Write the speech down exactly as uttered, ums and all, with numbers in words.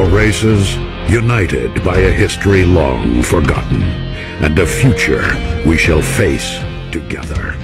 our races, united by a history long forgotten, and a future we shall face together.